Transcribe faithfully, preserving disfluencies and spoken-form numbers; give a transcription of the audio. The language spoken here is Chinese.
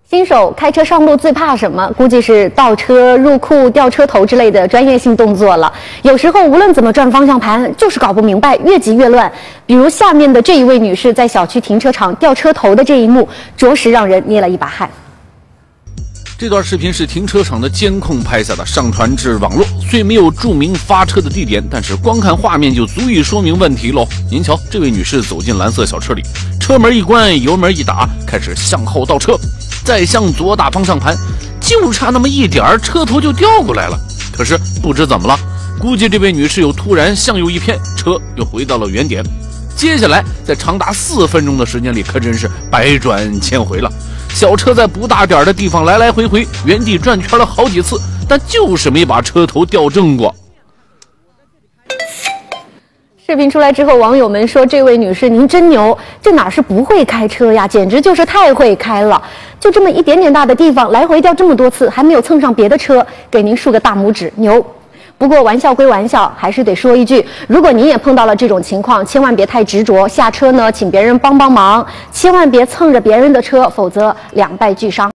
新手开车上路最怕什么？估计是倒车、入库、掉车头之类的专业性动作了。有时候无论怎么转方向盘，就是搞不明白，越急越乱。比如下面的这一位女士在小区停车场掉车头的这一幕，着实让人捏了一把汗。 这段视频是停车场的监控拍下的，上传至网络。虽没有注明发车的地点，但是光看画面就足以说明问题喽。您瞧，这位女士走进蓝色小车里，车门一关，油门一打，开始向后倒车，再向左打方向盘，就差那么一点儿，车头就掉过来了。可是不知怎么了，估计这位女士又突然向右一偏，车又回到了原点。接下来在长达四分钟的时间里，可真是百转千回了。小车在不大点的地方来来回回原地转圈了好几次，但就是没把车头掉正过。 视频出来之后，网友们说：“这位女士，您真牛，这哪是不会开车呀，简直就是太会开了！就这么一点点大的地方，来回掉这么多次，还没有蹭上别的车，给您竖个大拇指，牛！”不过玩笑归玩笑，还是得说一句：如果您也碰到了这种情况，千万别太执着，下车呢，请别人帮帮忙，千万别蹭着别人的车，否则两败俱伤。